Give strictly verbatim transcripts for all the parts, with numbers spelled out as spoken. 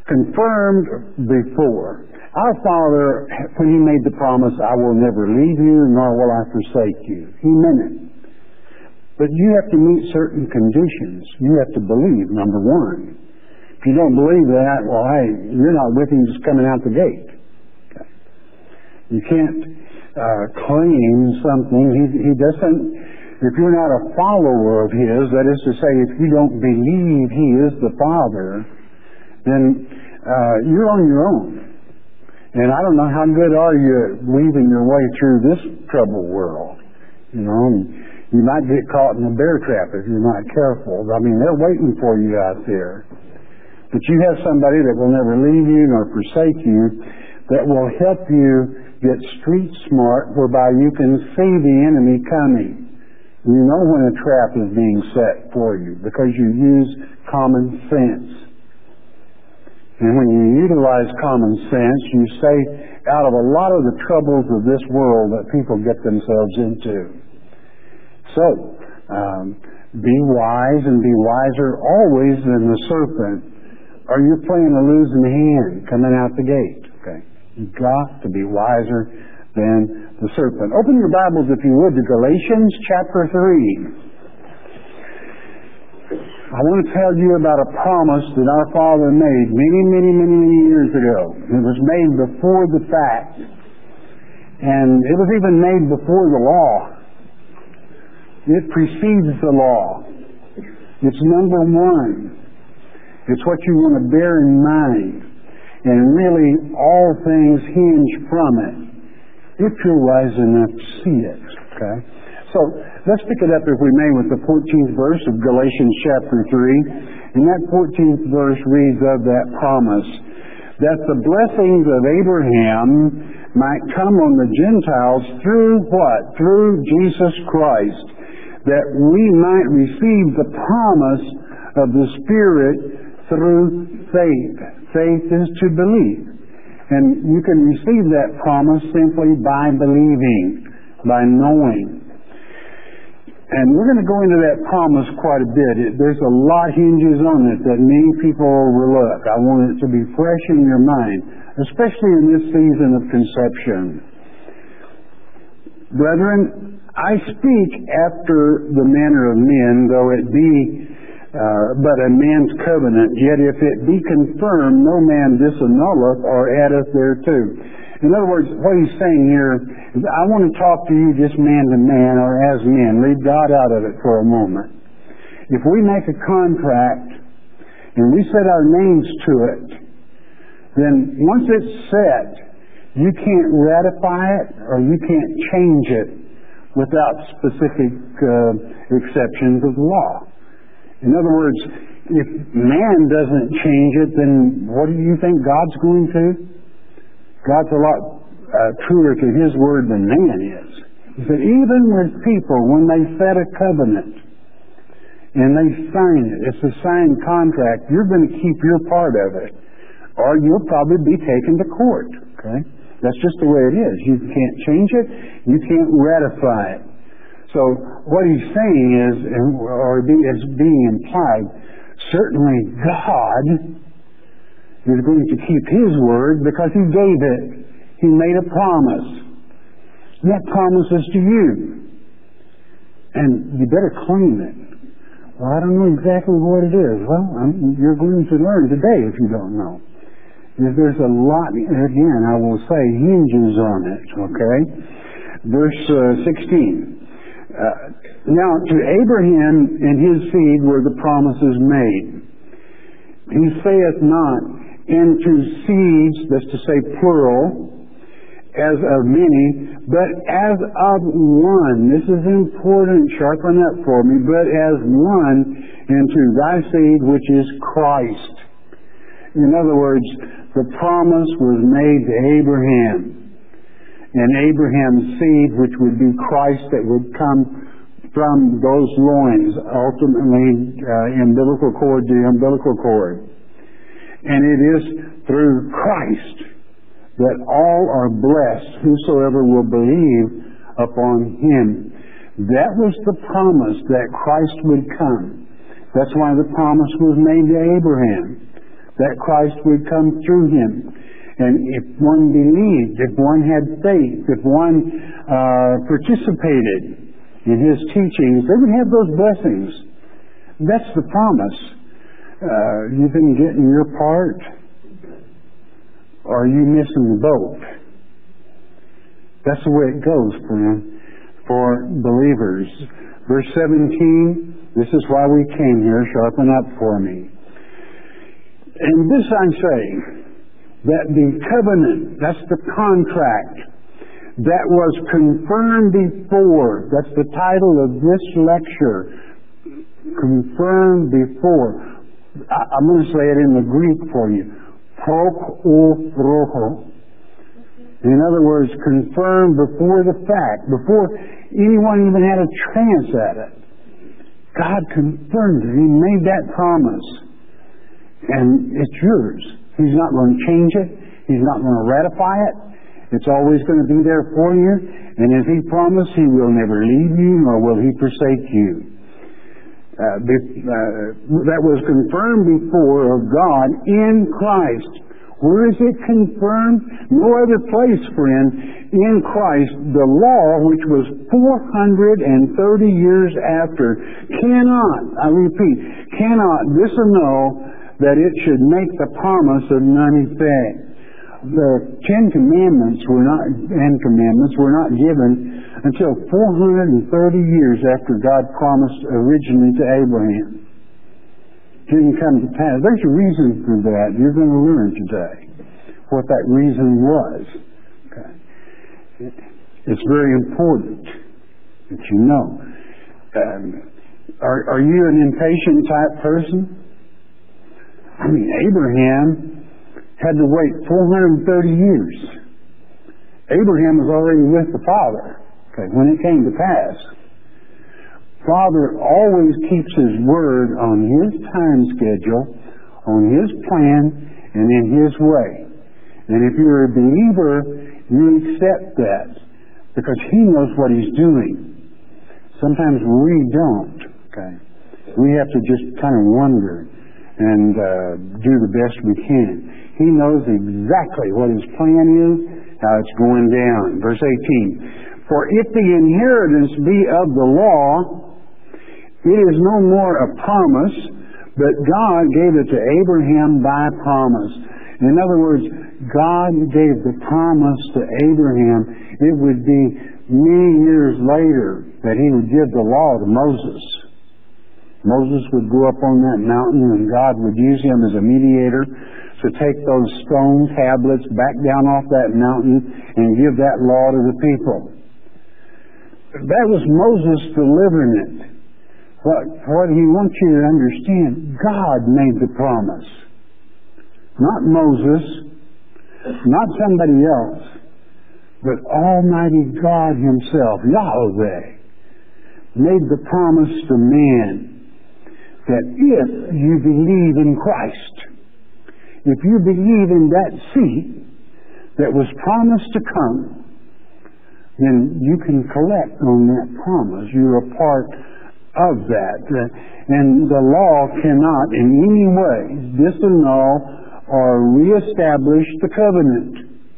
confirmed before. Our Father, when He made the promise, I will never leave you, nor will I forsake you, He meant it. But you have to meet certain conditions. You have to believe, number one. If you don't believe that, well, hey, you're not with Him just coming out the gate. Okay. You can't uh, claim something. He, he doesn't, if you're not a follower of His, that is to say, if you don't believe He is the Father, then uh, you're on your own. And I don't know how good are you at weaving your way through this troubled world. You know, and you might get caught in a bear trap if you're not careful. I mean, they're waiting for you out there. But you have somebody that will never leave you nor forsake you, that will help you get street smart, whereby you can see the enemy coming. You know when a trap is being set for you because you use common sense. And when you utilize common sense, you stay out of a lot of the troubles of this world that people get themselves into. So, um, be wise and be wiser always than the serpent. Or you're playing a losing hand coming out the gate. Okay, you've got to be wiser than the serpent. Open your Bibles, if you would, to Galatians chapter three. I want to tell you about a promise that our Father made many, many, many, many years ago. It was made before the fact. And it was even made before the law. It precedes the law. It's number one. It's what you want to bear in mind. And really, all things hinge from it, if you're wise enough to see it. Okay? So, let's pick it up, if we may, with the fourteenth verse of Galatians chapter three. And that fourteenth verse reads of that promise, that the blessings of Abraham might come on the Gentiles through what? Through Jesus Christ. That we might receive the promise of the Spirit through faith. Faith is to believe. And you can receive that promise simply by believing, by knowing. And we're going to go into that promise quite a bit. It, there's a lot hinges on it that many people overlook. I want it to be fresh in your mind, especially in this season of conception. Brethren, I speak after the manner of men, though it be uh, but a man's covenant, yet if it be confirmed, no man disannulleth or addeth thereto. In other words, what he's saying here is, I want to talk to you just man to man or as men. Leave God out of it for a moment. If we make a contract and we set our names to it, then once it's set, you can't ratify it or you can't change it without specific uh, exceptions of the law. In other words, if man doesn't change it, then what do you think God's going to? God's a lot uh, truer to His word than man is. He said, even with people, when they set a covenant and they sign it, it's a signed contract, you're going to keep your part of it, or you'll probably be taken to court. Okay, that's just the way it is. You can't change it. You can't ratify it. So what he's saying is, or is being implied, certainly God is going to keep His word because He gave it. He made a promise. That promise is to you. And you better claim it. Well, I don't know exactly what it is. Well, I'm, you're going to learn today if you don't know. There's a lot, again, I will say, hinges on it. Okay? Verse uh, sixteen. Uh, now, to Abraham and his seed were the promises made. He saith not, and to seeds, that's to say plural, as of many, but as of one. This is important, sharpen up for me, but as one, and to thy seed, which is Christ. In other words, the promise was made to Abraham. And Abraham's seed, which would be Christ, that would come from those loins, ultimately uh, umbilical cord to umbilical cord. And it is through Christ that all are blessed, whosoever will believe upon Him. That was the promise, that Christ would come. That's why the promise was made to Abraham, that Christ would come through him. And if one believed, if one had faith, if one uh, participated in his teachings, they would have those blessings. That's the promise. Uh, you've been getting your part, or are you missing the boat? That's the way it goes, friend, for believers. Verse seventeen, this is why we came here, sharpen up for me. And this I say, that the covenant, that's the contract, that was confirmed before, that's the title of this lecture, confirmed before. I, I'm going to say it in the Greek for you. Prokoroho. In other words, confirmed before the fact, before anyone even had a chance at it. God confirmed it. He made that promise. And it's yours. He's not going to change it. He's not going to ratify it. It's always going to be there for you. And if He promised, He will never leave you, nor will He forsake you. Uh, be, uh, that was confirmed before of God in Christ. Where is it confirmed? No other place, friend. In Christ, the law, which was four hundred thirty years after, cannot, I repeat, cannot disannul that it should make the promise of none effect. The Ten Commandments were not, and commandments were not given until four hundred thirty years after God promised originally to Abraham. Didn't come to pass. There's a reason for that. You're going to learn today what that reason was. Okay. It's very important that you know. Um, are, are you an impatient type person? I mean, Abraham had to wait four hundred thirty years. Abraham was already with the Father, okay, when it came to pass. Father always keeps His word on His time schedule, on His plan, and in His way. And if you're a believer, you accept that because He knows what He's doing. Sometimes we don't, okay. We have to just kind of wonder and uh, do the best we can. He knows exactly what His plan is, how it's going down. Verse eighteen, for if the inheritance be of the law, it is no more a promise, but God gave it to Abraham by promise. In other words, God gave the promise to Abraham. It would be many years later that He would give the law to Moses. Moses would go up on that mountain and God would use him as a mediator to take those stone tablets back down off that mountain and give that law to the people. That was Moses delivering it. What, what he wants you to understand, God made the promise. Not Moses, not somebody else, but Almighty God Himself, Yahweh, made the promise to man that if you believe in Christ, if you believe in that seed that was promised to come, then you can collect on that promise. You're a part of that. And the law cannot in any way disannul or reestablish the covenant.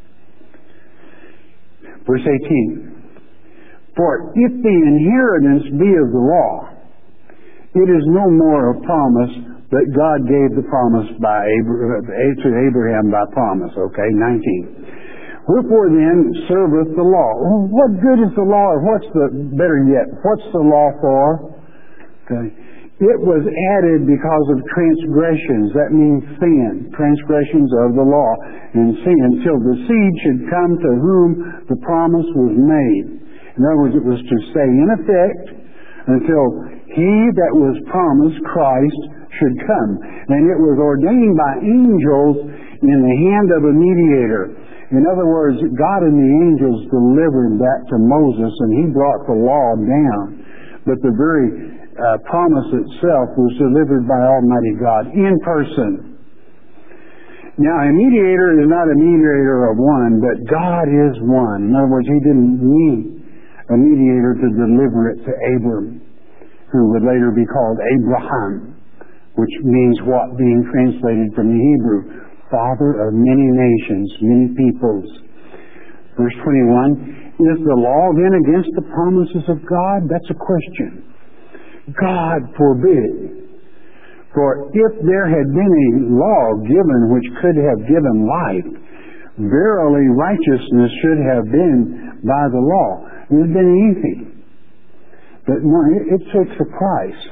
Verse eighteen. For if the inheritance be of the law, it is no more a promise, but God gave the promise by Abraham, to Abraham by promise. Okay, nineteen. Wherefore then serveth the law? Well, what good is the law? Or what's the, better yet, what's the law for? Okay. It was added because of transgressions. That means sin. Transgressions of the law and sin. Till the seed should come to whom the promise was made. In other words, it was to stay in effect until He that was promised, Christ, should come. And it was ordained by angels in the hand of a mediator. In other words, God and the angels delivered that to Moses, and He brought the law down. But the very uh, promise itself was delivered by Almighty God in person. Now, a mediator is not a mediator of one, but God is one. In other words, He didn't need a mediator to deliver it to Abram, who would later be called Abraham. which means what being translated from the Hebrew? Father of many nations, many peoples. Verse twenty-one, is the law then against the promises of God? That's a question. God forbid. For if there had been a law given which could have given life, verily righteousness should have been by the law. It would have been easy. But no, it, it takes a price.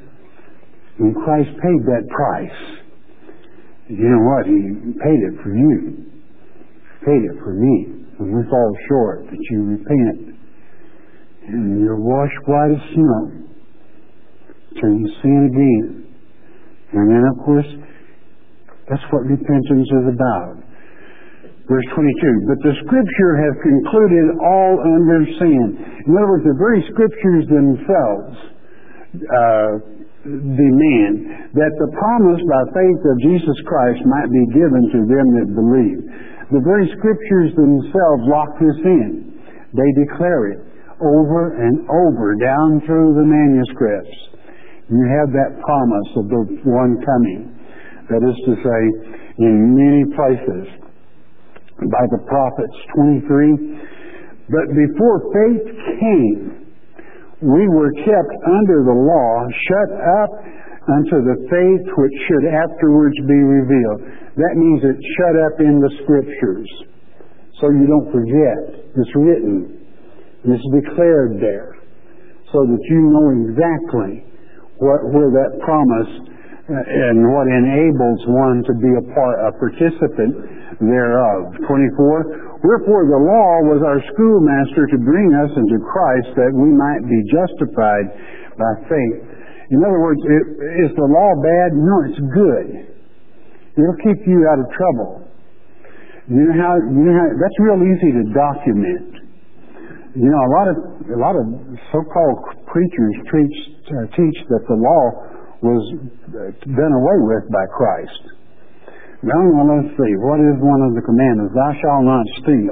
And Christ paid that price. You know what? He paid it for you. Paid it for me. When we fall short, that you repent. And you're washed white as snow. Turn to sin again. And then, of course, that's what repentance is about. Verse twenty-two, but the Scripture has concluded all under sin. In other words, the very Scriptures themselves uh, demand that the promise by faith of Jesus Christ might be given to them that believe. The very Scriptures themselves lock this in. They declare it over and over down through the manuscripts. You have that promise of the one coming. That is to say, in many places, by the prophets, twenty-three. But before faith came, we were kept under the law, shut up unto the faith which should afterwards be revealed. That means it's shut up in the Scriptures. So you don't forget. It's written. It's declared there. So that you know exactly what, where that promise uh, and what enables one to be a part, a participant thereof. twenty-four, wherefore the law was our schoolmaster to bring us into Christ that we might be justified by faith. In other words, it, is the law bad? No, it's good. It'll keep you out of trouble. You know how, you know how, that's real easy to document. You know, a lot of, a lot of so-called preachers teach, uh, teach that the law was done away with by Christ. Now, let's see. What is one of the commandments? Thou shalt not steal.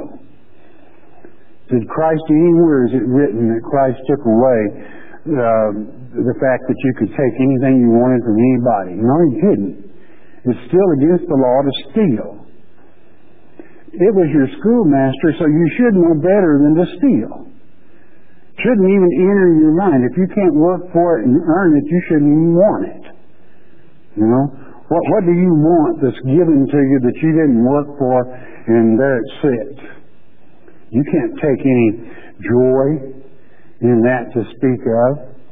Did Christ, anywhere is it written that Christ took away uh, the fact that you could take anything you wanted from anybody? No, He didn't. It's still against the law to steal. It was your schoolmaster, so you should know better than to steal. Shouldn't even enter your mind. If you can't work for it and earn it, you shouldn't even want it. You know? What, what do you want that's given to you that you didn't work for, and there it sits? You can't take any joy in that to speak of.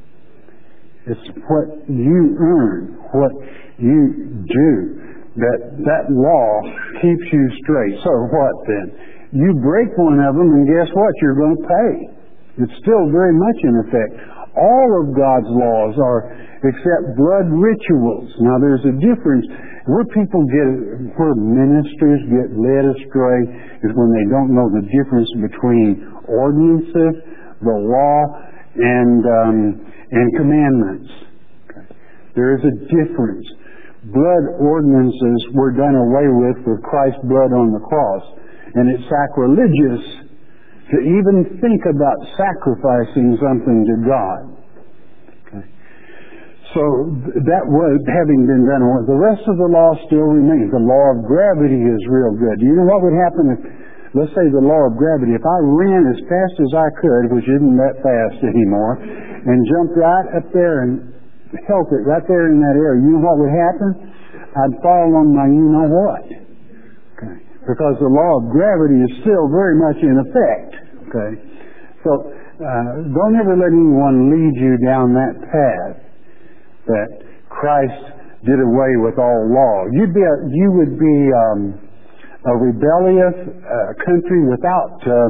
It's what you earn, what you do. That that law keeps you straight. So what then? You break one of them, and guess what? You're going to pay. It's still very much in effect. All of God's laws are except blood rituals. Now there's a difference. Where people get, where ministers get led astray is when they don't know the difference between ordinances, the law, and um, and commandments. Okay. There is a difference. Blood ordinances were done away with with Christ's blood on the cross. And it's sacrilegious to even think about sacrificing something to God. Okay. So that was having been done away. The rest of the law still remains. The law of gravity is real good. Do you know what would happen if, let's say the law of gravity, if I ran as fast as I could, which isn't that fast anymore, and jumped right up there and held it right there in that area, you know what would happen? I'd fall on my you-know-what. Okay. Because the law of gravity is still very much in effect. Okay. So, uh, don't ever let anyone lead you down that path that Christ did away with all law. You'd be a, you would be um, a rebellious uh, country without uh,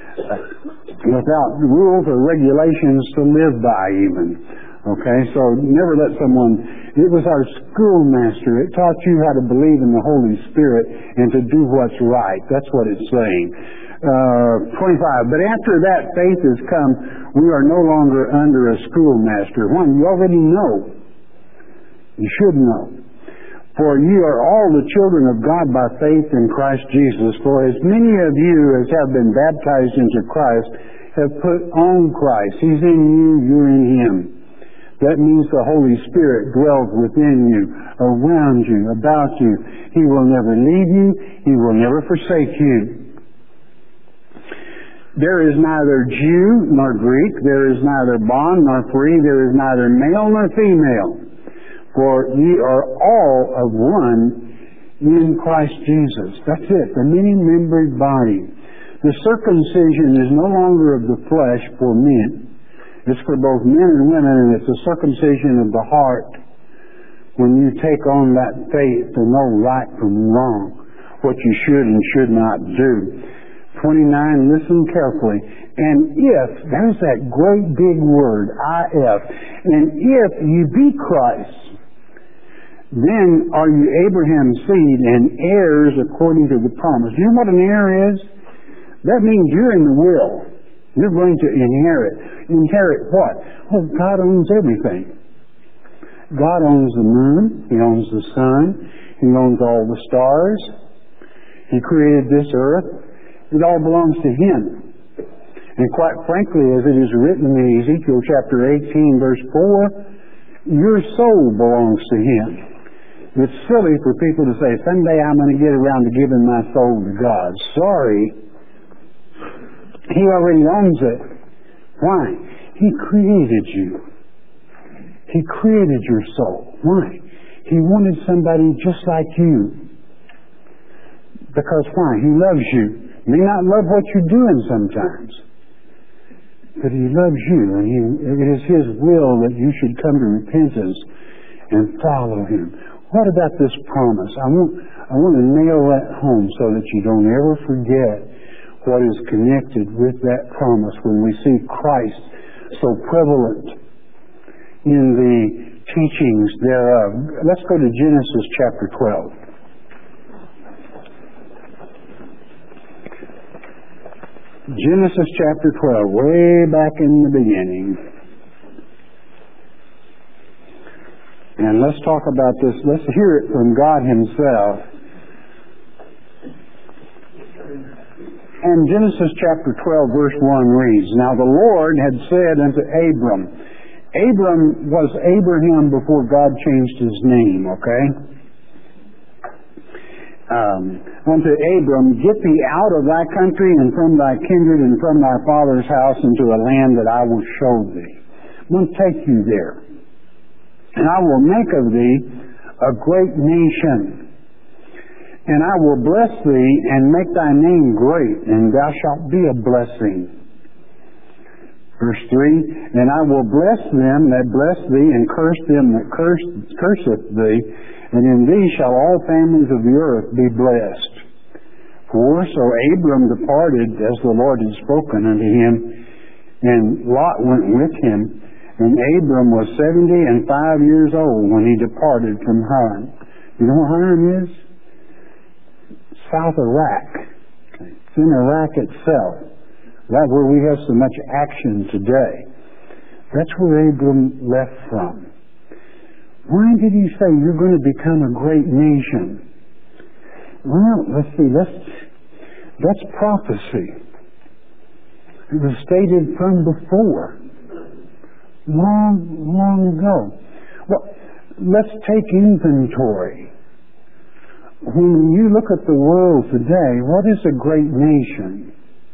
without rules or regulations to live by even. Okay, so never let someone, it was our schoolmaster. It taught you how to believe in the Holy Spirit and to do what's right. That's what it's saying. Uh, twenty-five, but after that faith has come, we are no longer under a schoolmaster. One, you already know. You should know. For ye are all the children of God by faith in Christ Jesus. For as many of you as have been baptized into Christ have put on Christ. He's in you, you're in Him. That means the Holy Spirit dwells within you, around you, about you. He will never leave you. He will never forsake you. There is neither Jew nor Greek. There is neither bond nor free. There is neither male nor female. For ye are all of one in Christ Jesus. That's it. The many-membered body. The circumcision is no longer of the flesh for men. It's for both men and women, and it's a circumcision of the heart. When you take on that faith to know right from wrong, what you should and should not do. twenty-nine, listen carefully. And if, there's that great big word, if, and if you be Christ, then are you Abraham's seed and heirs according to the promise. Do you know what an heir is? That means you're in the will. You're going to inherit. Inherit what? Well, God owns everything. God owns the moon. He owns the sun. He owns all the stars. He created this earth. It all belongs to Him. And quite frankly, as it is written in Ezekiel chapter eighteen, verse four, your soul belongs to Him. It's silly for people to say, someday I'm going to get around to giving my soul to God. Sorry. He already owns it. Why? He created you. He created your soul. Why? He wanted somebody just like you. Because why? He loves you. May not love what you're doing sometimes, but He loves you, and he, it is His will that you should come to repentance and follow Him. What about this promise? I want, I want to nail that home so that you don't ever forget what is connected with that promise when we see Christ so prevalent in the teachings thereof. Let's go to Genesis chapter twelve. Genesis chapter twelve, way back in the beginning. And let's talk about this. Let's hear it from God Himself. And Genesis chapter twelve, verse one reads, Now the Lord had said unto Abram, Abram was Abraham before God changed his name, okay? Um, unto Abram, get thee out of thy country and from thy kindred and from thy father's house into a land that I will show thee. I'm going to take you there. And I will make of thee a great nation. And I will bless thee and make thy name great, and thou shalt be a blessing. Verse three, And I will bless them that bless thee, and curse them that curse, curseth thee, and in thee shall all families of the earth be blessed. For so Abram departed as the Lord had spoken unto him, and Lot went with him. And Abram was seventy and five years old when he departed from Haran. You know what Haran is? South Iraq. It's in Iraq itself. That's where we have so much action today. That's where Abram left from. Why did he say you're going to become a great nation? Well, let's see. That's, that's prophecy. It was stated from before. Long, long ago. Well, let's take inventory. When you look at the world today, what is a great nation?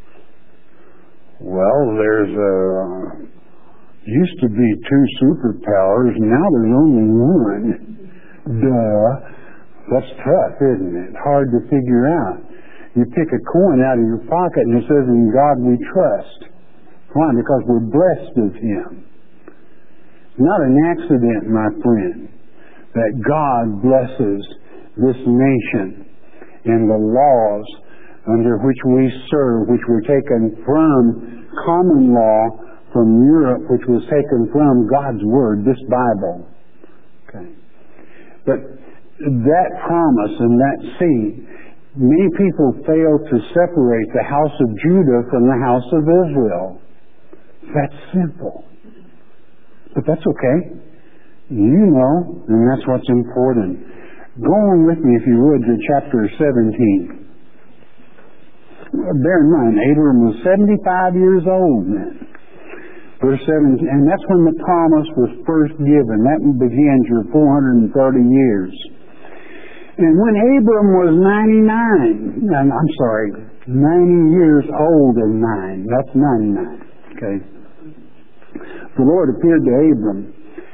Well, there's a, used to be two superpowers, now there's only one. Duh. That's tough, isn't it? Hard to figure out. You pick a coin out of your pocket and it says, in God we trust. Why? Because we're blessed of Him. Not an accident, my friend, that God blesses this nation and the laws under which we serve, which were taken from common law from Europe, which was taken from God's Word, this Bible. Okay. But that promise and that seed, many people fail to separate the house of Judah from the house of Israel. That's simple. But that's okay. You know, and that's what's important. Go on with me, if you would, to chapter seventeen. Bear in mind, Abram was seventy-five years old then. Verse seven, and that's when the promise was first given. That begins your four hundred thirty years. And when Abram was ninety-nine, and I'm sorry, ninety years old and nine, that's ninety-nine, okay? The Lord appeared to Abram.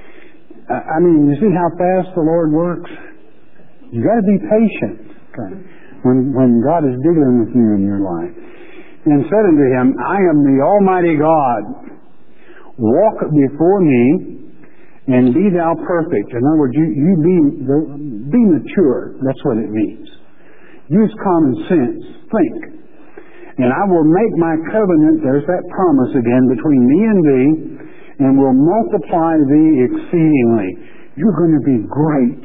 I mean, you see how fast the Lord works? You got to be patient, okay, when, when God is dealing with you in your life. And said unto him, I am the Almighty God. Walk before me, and be thou perfect. In other words, you, you be, be mature. That's what it means. Use common sense. Think. And I will make my covenant, there's that promise again, between me and thee, and will multiply thee exceedingly. You're going to be great.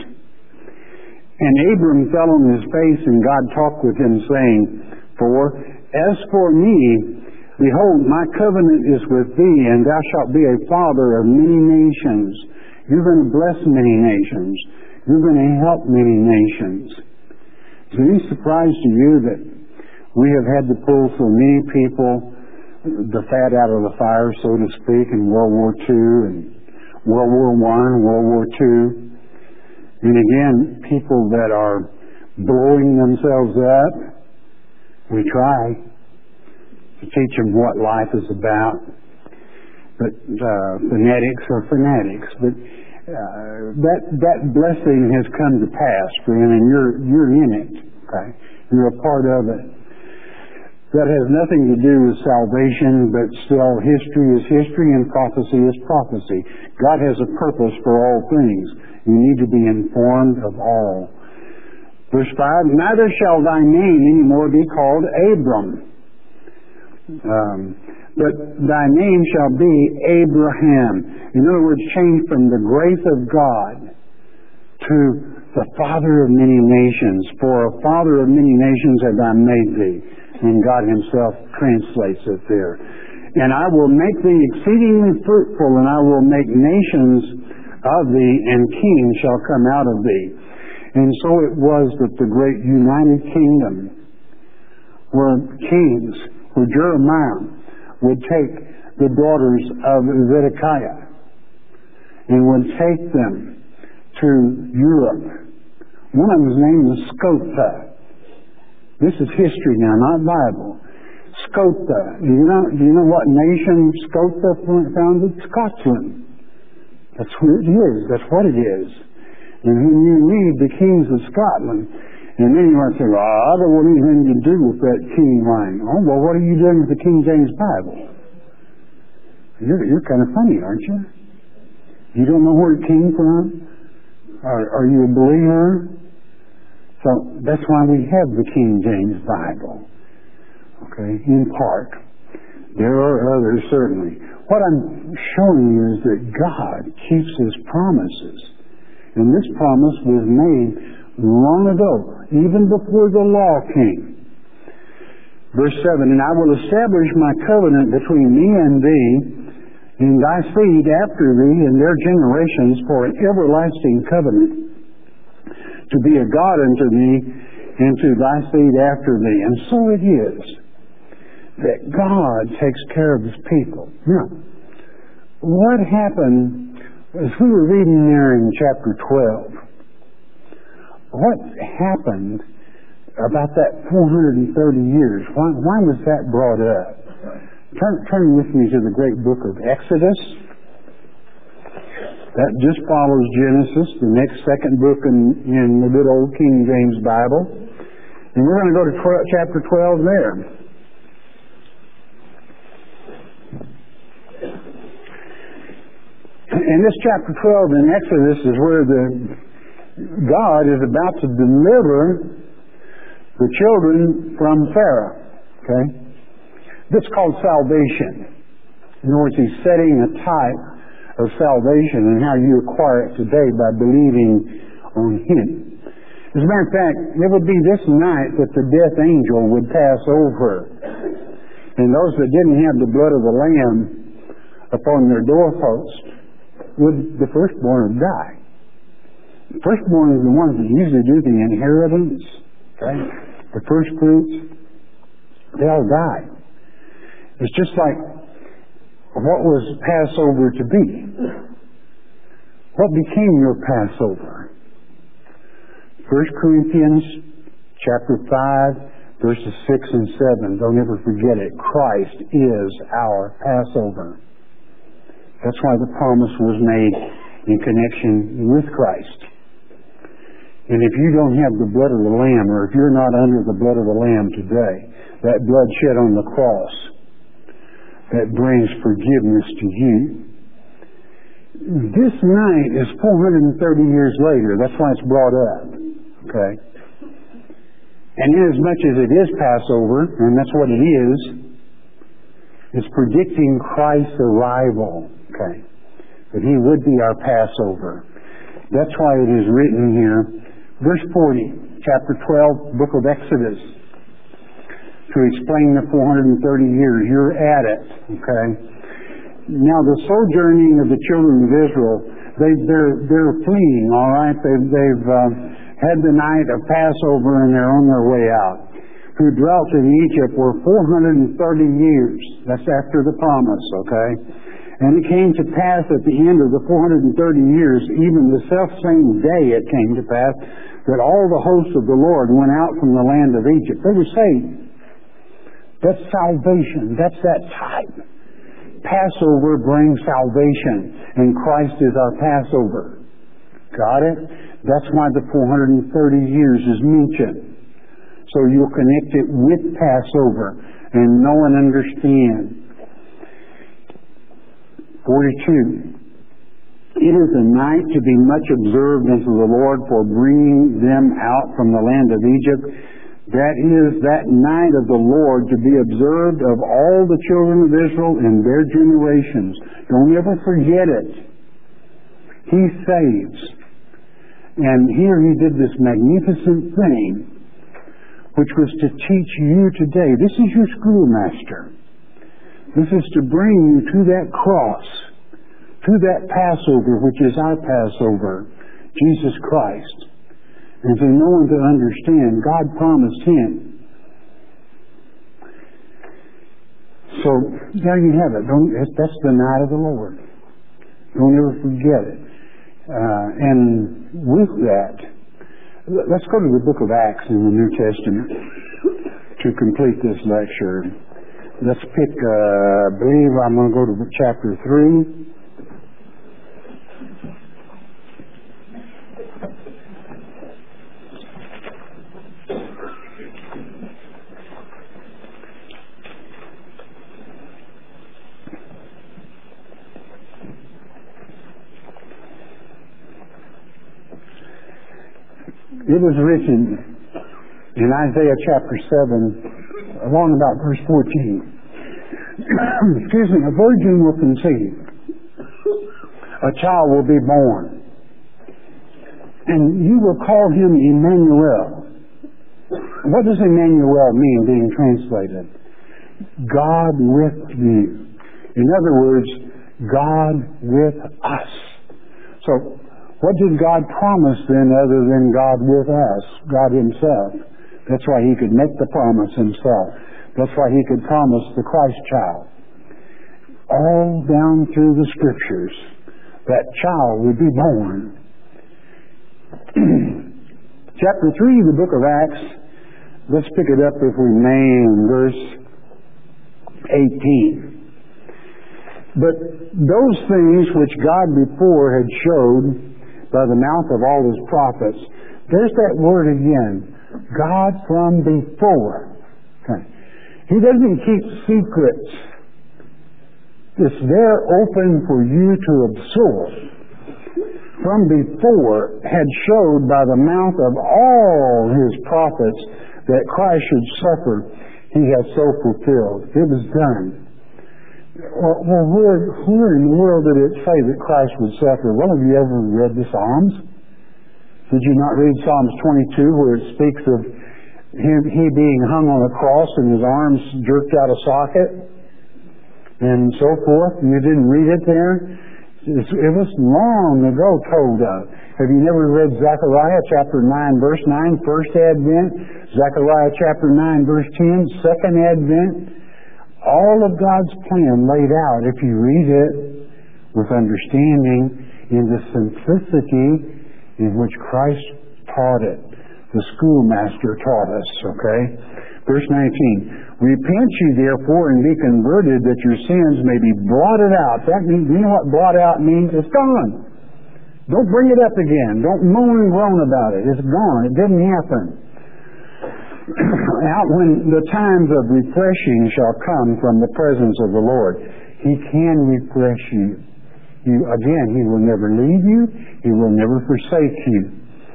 And Abram fell on his face, and God talked with him, saying, For as for me, behold, my covenant is with thee, and thou shalt be a father of many nations. You're going to bless many nations. You're going to help many nations. Is it any surprise to you that we have had to pull so many people the fat out of the fire, so to speak, in World War Two and World War One, World War Two? And again, people that are blowing themselves up, we try to teach them what life is about. But uh, fanatics are fanatics. But uh, that that blessing has come to pass, friend, and you're you're in it. Okay, you're a part of it. That has nothing to do with salvation, but still, history is history and prophecy is prophecy. God has a purpose for all things. You need to be informed of all. Verse five, neither shall thy name anymore be called Abram, um, but thy name shall be Abraham. In other words, change from the grace of God to the Father of many nations. For a Father of many nations have I made thee. And God Himself translates it there. And I will make thee exceedingly fruitful, and I will make nations of thee, and kings shall come out of thee. And so it was that the great United Kingdom, where kings, where Jeremiah would take the daughters of Zedekiah and would take them to Europe. One of them's name was Scotha. This is history now, not Bible. Scotha. Do you know, do you know what nation Scotha founded? Scotland. That's who it is. That's what it is. And when you read the kings of Scotland, and then you might say, well, I don't want anything to do with that king line. Oh, well, what are you doing with the King James Bible? You're, you're kind of funny, aren't you? You don't know where it came from? Are, are you a believer? So that's why we have the King James Bible. Okay, in part. There are others, certainly. What I'm showing you is that God keeps His promises. And this promise was made long ago, even before the law came. Verse seven, and I will establish my covenant between me and thee, and thy seed after thee, and their generations, for an everlasting covenant, to be a God unto me, and to thy seed after thee. And so it is that God takes care of His people. Now, what happened, as we were reading there in chapter twelve, what happened about that four hundred thirty years? Why, why was that brought up? Turn, turn with me to the great book of Exodus. That just follows Genesis, the next second book in, in the good old King James Bible. And we're going to go to twelve, chapter twelve there. And this chapter twelve in Exodus is where the God is about to deliver the children from Pharaoh. Okay? This is called salvation. In other words, He's setting a type of salvation and how you acquire it today by believing on Him. As a matter of fact, it would be this night that the death angel would pass over. And those that didn't have the blood of the Lamb upon their doorpost, would the firstborn would die. The firstborn is the ones that usually do the inheritance, okay? The first fruits, they all die. It's just like what was Passover to be? What became your Passover? First Corinthians chapter five, verses six and seven. Don't ever forget it. Christ is our Passover. That's why the promise was made in connection with Christ. And if you don't have the blood of the Lamb, or if you're not under the blood of the Lamb today, that blood shed on the cross, that brings forgiveness to you. This night is four hundred thirty years later. That's why it's brought up. Okay? And inasmuch as it is Passover, and that's what it is, it's predicting Christ's arrival. Okay? That He would be our Passover. That's why it is written here, verse forty, chapter twelve, book of Exodus, to explain the four hundred thirty years. You're at it. Okay? Now, the sojourning of the children of Israel, they, they're, they're fleeing, all right? They've, they've uh, had the night of Passover and they're on their way out. Who dwelt in Egypt were four hundred thirty years. That's after the promise, okay? And it came to pass at the end of the four hundred thirty years, even the self-same day it came to pass, that all the hosts of the Lord went out from the land of Egypt. They were saved. That's salvation. That's that type. Passover brings salvation, and Christ is our Passover. Got it? That's why the four hundred thirty years is mentioned. So you'll connect it with Passover and know and understand. forty-two. It is a night to be much observed unto the Lord for bringing them out from the land of Egypt. That is that night of the Lord to be observed of all the children of Israel in their generations. Don't ever forget it. He saves. And here He did this magnificent thing, which was to teach you today. This is your schoolmaster. This is to bring you to that cross, to that Passover, which is our Passover, Jesus Christ. And to know and to understand, God promised Him. So, there you have it. Don't, that's the night of the Lord. Don't ever forget it. Uh, and with that, let's go to the book of Acts in the New Testament to complete this lecture. Let's pick, uh, I believe I'm going to go to chapter three. It was written in Isaiah chapter seven, along about verse fourteen. Excuse me, a virgin will conceive. A child will be born. And you will call him Emmanuel. What does Emmanuel mean being translated? God with you. In other words, God with us. So, what did God promise then other than God with us? God Himself. That's why He could make the promise Himself. That's why He could promise the Christ child. All down through the Scriptures, that child would be born. Chapter three of the book of Acts, let's pick it up if we may in verse eighteen. But those things which God before had showed by the mouth of all His prophets. There's that word again. God from before. Okay. He doesn't keep secrets. It's there open for you to absorb. From before had showed by the mouth of all His prophets that Christ should suffer. He has so fulfilled. It was done. Well, well where, where in the world did it say that Christ would suffer? Well, have you ever read the Psalms? Did you not read Psalms twenty-two where it speaks of him, He being hung on a cross and His arms jerked out of socket and so forth? You didn't read it there? It was long ago told of. Have you never read Zechariah chapter nine verse nine, first advent? Zechariah chapter nine verse ten, second advent? all of God's plan laid out, if you read it with understanding, in the simplicity in which Christ taught it. The schoolmaster taught us, okay? Verse nineteen, repent ye therefore and be converted, that your sins may be blotted out. That means, you know what blot out means? It's gone. Don't bring it up again. Don't moan and groan about it. It's gone. It didn't happen. Out when the times of refreshing shall come from the presence of the Lord. He can refresh you. You again, He will never leave you. He will never forsake you.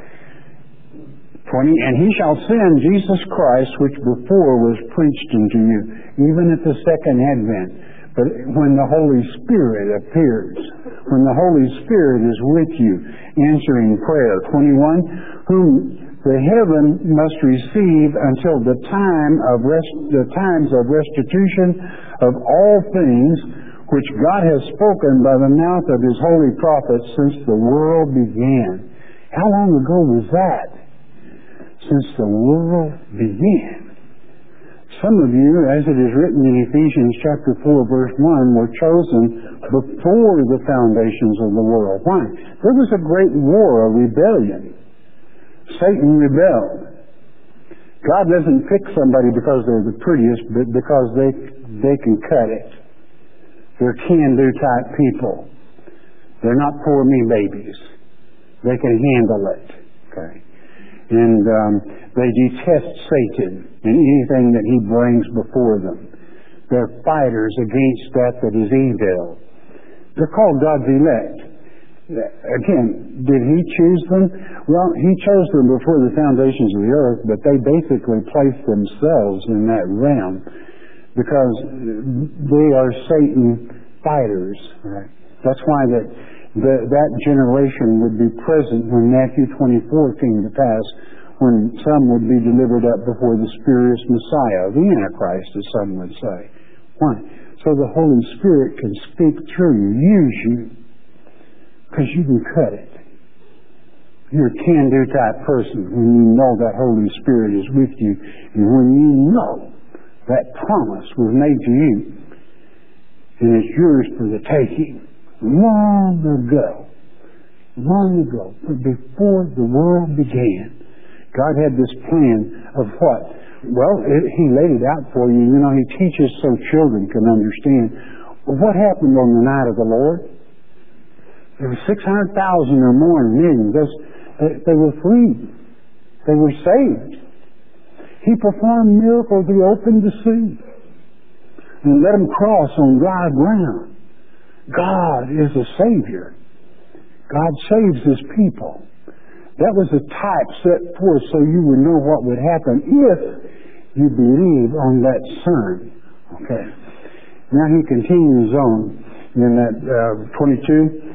twenty, and He shall send Jesus Christ, which before was preached unto you, even at the second advent. But when the Holy Spirit appears, when the Holy Spirit is with you, answering prayer. twenty-one, whom the heaven must receive until the time of rest, the times of restitution of all things, which God has spoken by the mouth of His holy prophets since the world began. How long ago was that? Since the world began. Some of you, as it is written in Ephesians chapter four, verse one, were chosen before the foundations of the world. Why? There was a great war, a rebellion. Satan rebelled. God doesn't pick somebody because they're the prettiest, but because they they can cut it. They're can-do type people. They're not poor me babies. They can handle it. Okay. And um, they detest Satan and anything that he brings before them. They're fighters against that that is evil. They're called God's elect. Again, did He choose them? Well, He chose them before the foundations of the earth, but they basically placed themselves in that realm because they are Satan fighters. Right? That's why that the, that generation would be present when Matthew twenty-four came to pass, when some would be delivered up before the spurious Messiah, the Antichrist, as some would say. Why? So the Holy Spirit can speak through you, use you, because you can cut it. You're a can-do type person when you know that Holy Spirit is with you, and when you know that promise was made to you, and it's yours for the taking. Long ago, long ago, before the world began, God had this plan of what? Well, it, He laid it out for you. You know, He teaches so children can understand. Well, what happened on the night of the Lord? There were six hundred thousand or more in millions. Those, they, they were freed. They were saved. He performed miracles. He opened the sea and let them cross on dry ground. God is a Savior. God saves His people. That was a type set forth so you would know what would happen if you believe on that Son. Okay. Now He continues on in that uh, twenty-two.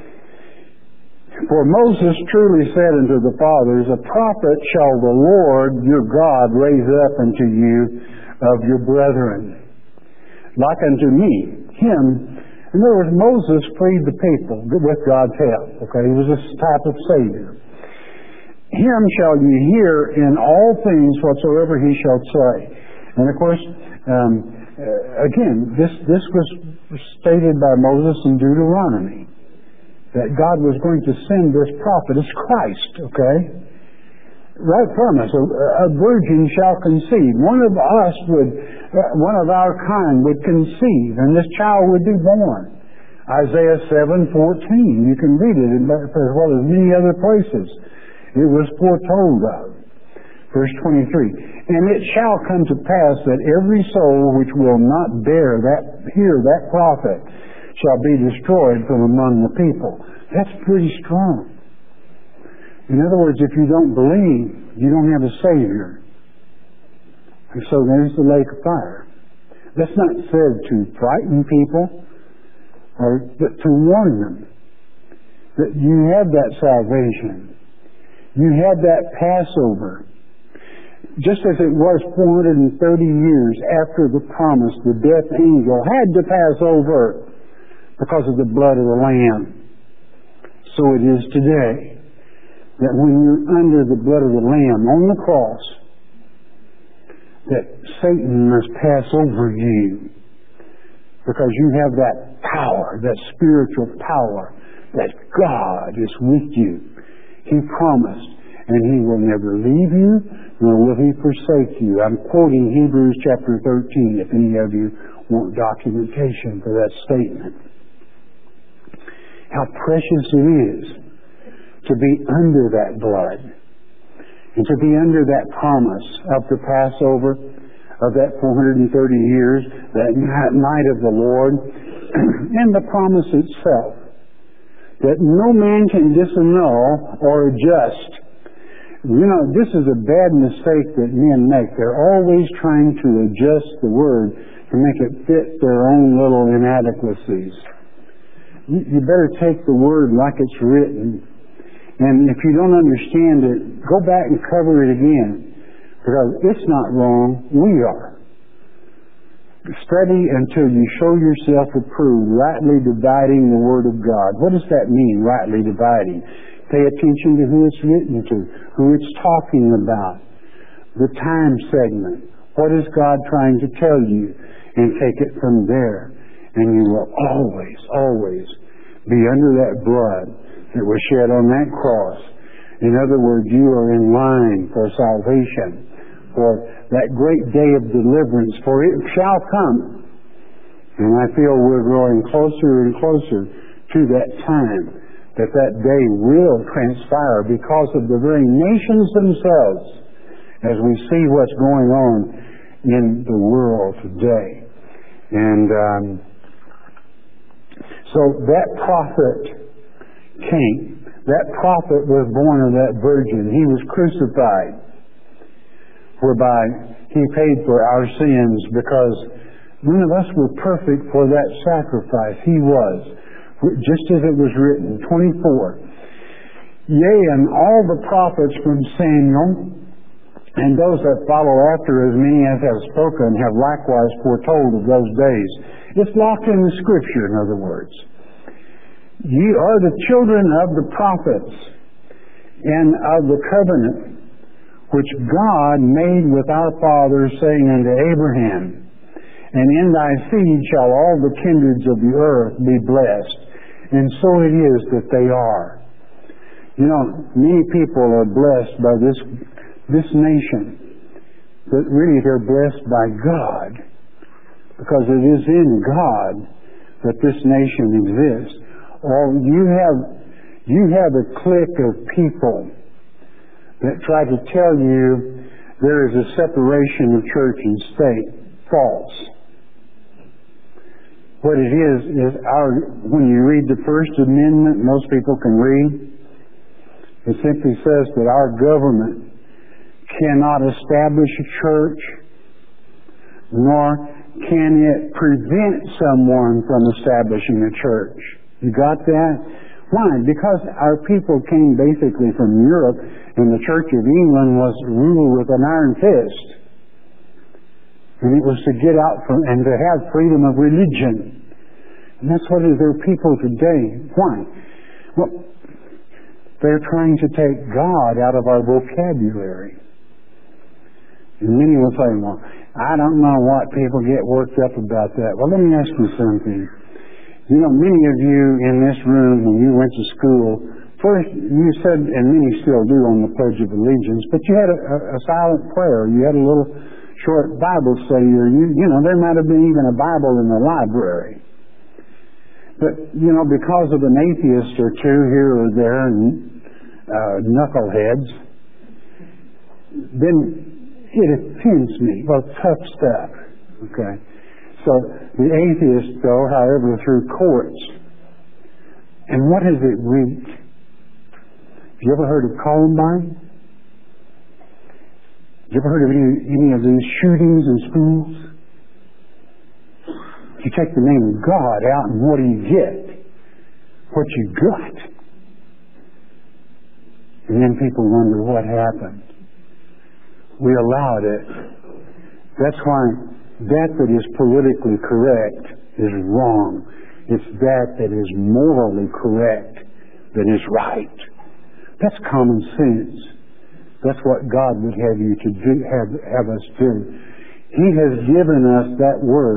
For Moses truly said unto the fathers, a prophet shall the Lord your God raise up unto you of your brethren, like unto me, him. In other words, Moses freed the people with God's help. Okay, he was a type of Savior. Him shall ye hear in all things whatsoever he shall say. And of course, um, again, this this was stated by Moses in Deuteronomy, that God was going to send this prophet. It's Christ, okay? Right from us, a, a virgin shall conceive. One of us would, uh, one of our kind would conceive, and this child would be born. Isaiah seven fourteen. You can read it as well as many other places. It was foretold of. Verse twenty-three. And it shall come to pass that every soul which will not bear that, hear that prophet shall be destroyed from among the people. That's pretty strong. In other words, if you don't believe, you don't have a Savior. And so there's the lake of fire. That's not said to frighten people, or but to warn them that you have that salvation. You have that Passover. Just as it was four hundred thirty years after the promise, the death angel had to pass over because of the blood of the Lamb. So it is today, that when you're under the blood of the Lamb on the cross, that Satan must pass over you. Because you have that power, that spiritual power, that God is with you. He promised, and He will never leave you, nor will He forsake you. I'm quoting Hebrews chapter thirteen, if any of you want documentation for that statement. How precious it is to be under that blood, and to be under that promise of the Passover, of that four hundred thirty years, that night of the Lord, and the promise itself, that no man can disannul or adjust. You know, this is a bad mistake that men make. They're always trying to adjust the Word to make it fit their own little inadequacies. You better take the Word like it's written. And if you don't understand it, go back and cover it again. Because it's not wrong, we are. Study until you show yourself approved, rightly dividing the Word of God. What does that mean, rightly dividing? Pay attention to who it's written to, who it's talking about, the time segment. What is God trying to tell you? And take it from there. And you will always, always be under that blood that was shed on that cross. In other words, you are in line for salvation, for that great day of deliverance, for it shall come. And I feel we're growing closer and closer to that time, that that day will transpire because of the very nations themselves, as we see what's going on in the world today. And um, so that prophet came. That prophet was born of that virgin. He was crucified, whereby He paid for our sins, because none of us were perfect for that sacrifice. He was, just as it was written, twenty-four. Yea, and all the prophets from Samuel and those that follow after, as many as have spoken, have likewise foretold of those days. It's locked in the Scripture, in other words. Ye are the children of the prophets and of the covenant which God made with our fathers, saying unto Abraham, and in thy seed shall all the kindreds of the earth be blessed. And so it is that they are. You know, many people are blessed by this, this nation, but really they're blessed by God, because it is in God that this nation exists. Or you have, you have a clique of people that try to tell you there is a separation of church and state. False. What it is, is our, when you read the First Amendment, most people can read, it simply says that our government cannot establish a church, nor can it prevent someone from establishing a church. You got that? Why? Because our people came basically from Europe, and the Church of England was ruled with an iron fist. And it was to get out from, and to have freedom of religion. And that's what is their people today. Why? Well, they're trying to take God out of our vocabulary. And many will say, well, I don't know what people get worked up about that. Well, let me ask you something. You know, many of you in this room, when you went to school, first you said, and many still do on the Pledge of Allegiance, but you had a, a, a silent prayer. You had a little short Bible study, or you, you know, there might have been even a Bible in the library. But, you know, because of an atheist or two here or there, and uh, knuckleheads, then it offends me. Well, tough stuff. Okay. So the atheists go, however, through courts. And what has it reaped? Have you ever heard of Columbine? Have you ever heard of any, any of these shootings in schools? You take the name of God out, and what do you get? What you got. And then people wonder what happened. We allowed it. That's why that that is politically correct is wrong. It's that that is morally correct that is right. That's common sense. That's what God would have you to do, have, have us do. He has given us that word.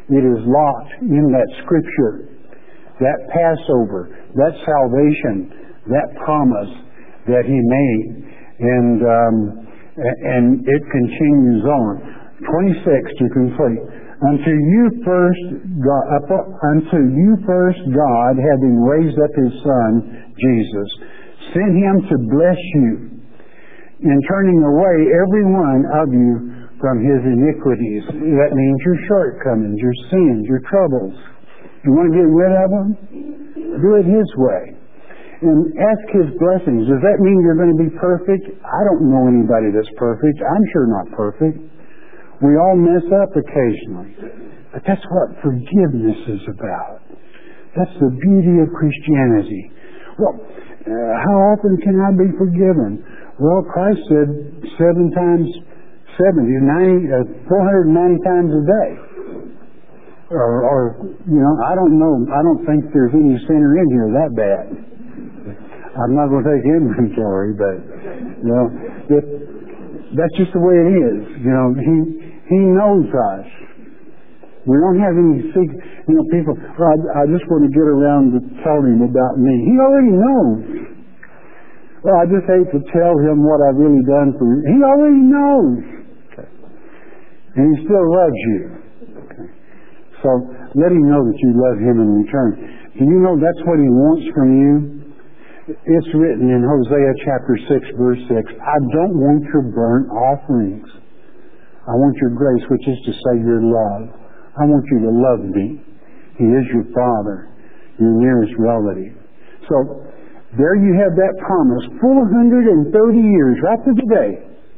It is locked in that Scripture. That Passover, that salvation, that promise that He made. And, um, and it continues on. twenty-six to complete. Unto you first, God, unto you first God, having raised up His Son, Jesus, sent Him to bless you, in turning away every one of you from his iniquities. That means your shortcomings, your sins, your troubles. You want to get rid of them? Do it His way. And ask His blessings. Does that mean you're going to be perfect? I don't know anybody that's perfect. I'm sure not perfect. We all mess up occasionally. But that's what forgiveness is about. That's the beauty of Christianity. Well, uh, how often can I be forgiven? Well, Christ said seven times, seventy, ninety, uh, four hundred ninety times a day. Or, or, you know, I don't know. I don't think there's any sinner in here that bad. I'm not going to take inventory, but, you know, it, that's just the way it is. You know, He He knows us. We don't have any secret. You know, people, oh, I, I just want to get around to telling Him about me. He already knows. Well, I just hate to tell Him what I've really done for you. He already knows. Okay. And He still loves you. Okay. So let Him know that you love Him in return. Do you know that's what He wants from you? It's written in Hosea chapter six, verse six, I don't want your burnt offerings. I want your grace, which is to say your love. I want you to love me. He is your Father, your nearest relative. So, there you have that promise, four hundred thirty years, right to the day.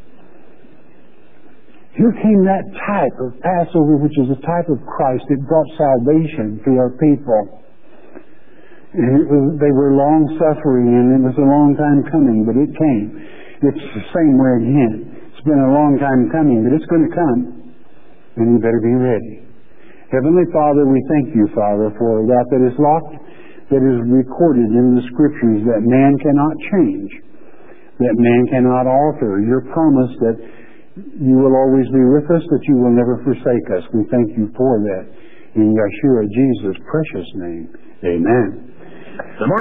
Here came that type of Passover, which is a type of Christ that brought salvation to our people. And it was, they were long-suffering, and it was a long time coming, but it came. It's the same way again. It's been a long time coming, but it's going to come. And you better be ready. Heavenly Father, we thank you, Father, for that that is locked, that is recorded in the Scriptures, that man cannot change, that man cannot alter. Your promise that you will always be with us, that you will never forsake us. We thank you for that. In Yeshua, Jesus' precious name, amen.